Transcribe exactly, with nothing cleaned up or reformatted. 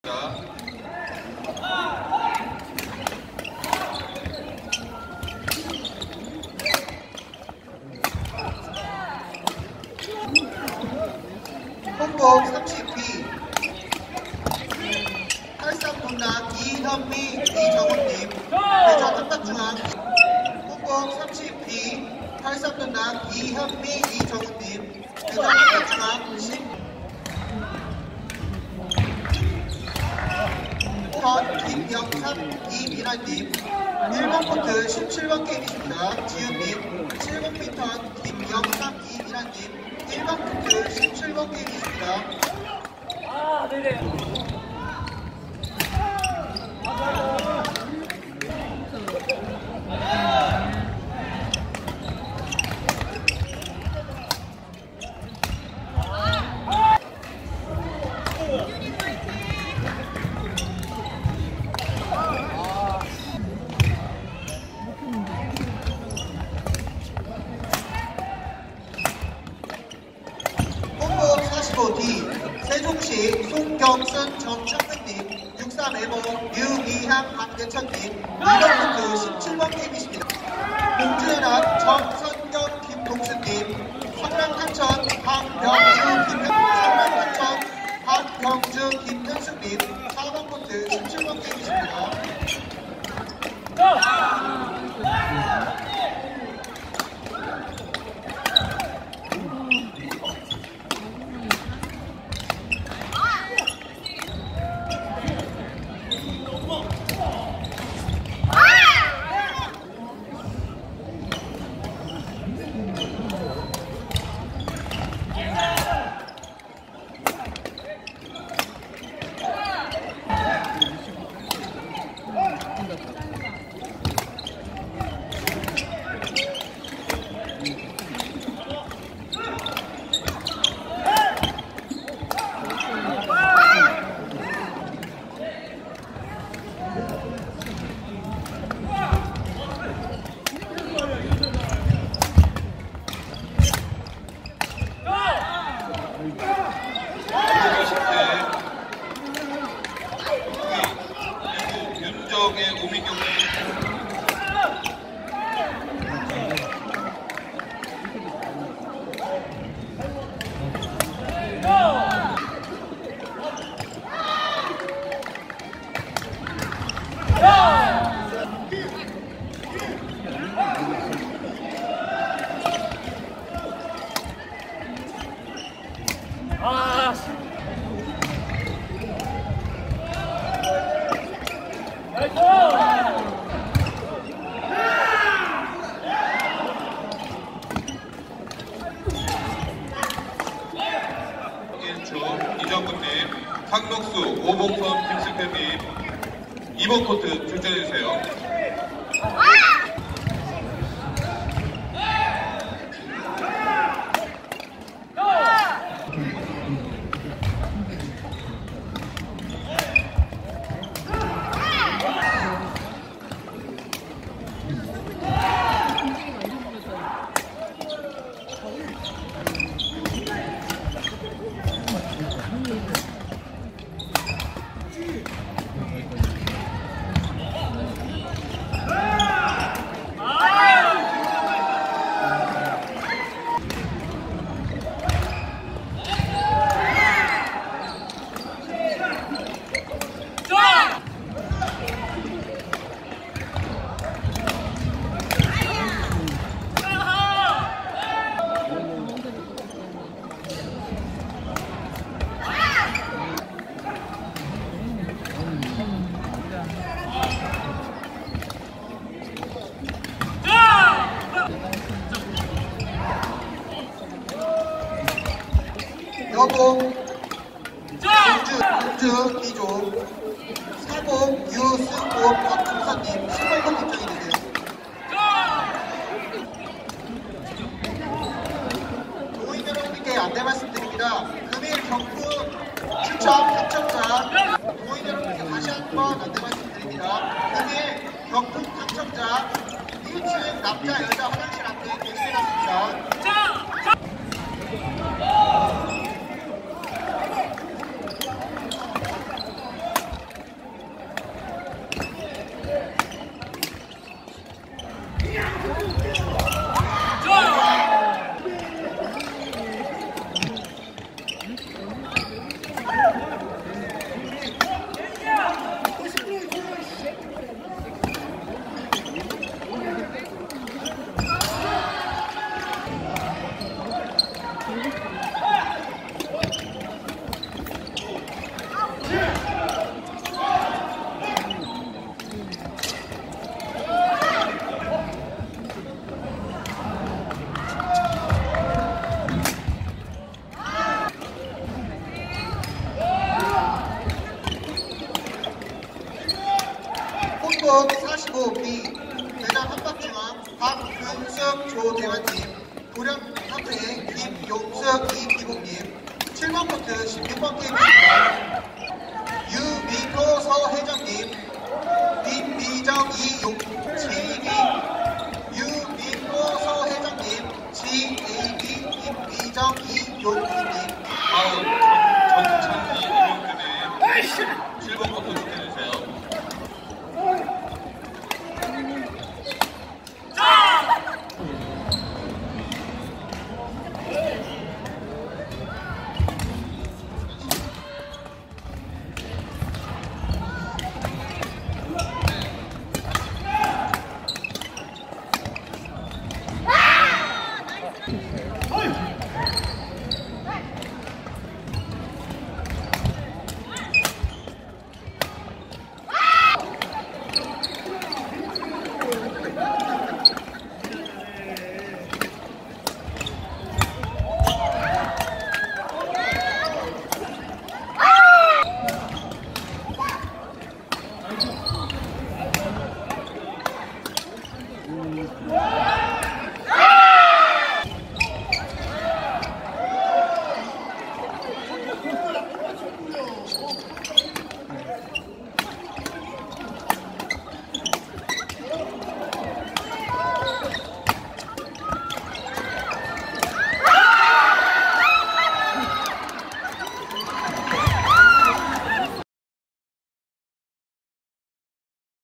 홍보 삼십 비 팔십삼 동락 이현미 이정훈님 대전 한박중앙. 홍보 삼십 비 팔십삼 동락 이현미 이정훈님 대전 한박중앙. 번 김영삼 이민환님 일 번 코트 십칠 번 게임이십니다. 지은님 칠 번 피턴 김영삼 이민환님 일 번 코트 십칠 번 게임이십니다. 아, 네네. 디 세종시 송경순 정창근님 육십삼 에모 유미향 박대천님 이 번 코트 십칠 번 게임이십니다. 공주연합 정선경 김동수님 성남탄천 박병주 김현 성남탄천 박병주 김현숙님 사 번 코트 십칠 번 게임이십니다. 이정근님, 상록수, 오봉선, 김승태님 이 번 코트 출전해주세요. 여공 공주 공주 이조 사공 유승호 박준선님 십팔 번 입장이 되세요. 동호인 여러분께 안내 말씀드립니다. 금일 경품 추첨 당첨자 동호인 여러분께 다시 한번 안내 말씀드립니다. 금일 경품 당첨자 일 층 남자 여자 화장실 앞에 게시해놨습니다. 등록 사십오 비 대전 한박중앙 박근숙 조대환님, 고령 삼회 김용숙 이기국님, 칠 번 코트 십육 번 게임입니다. 유미토 서혜정님, 김미정 이용 지기 유미토 서혜정님, 지에이비 김미정 이용님. 다음 전찬이 이명규님 칠 번 코트 축하해주세요. 와!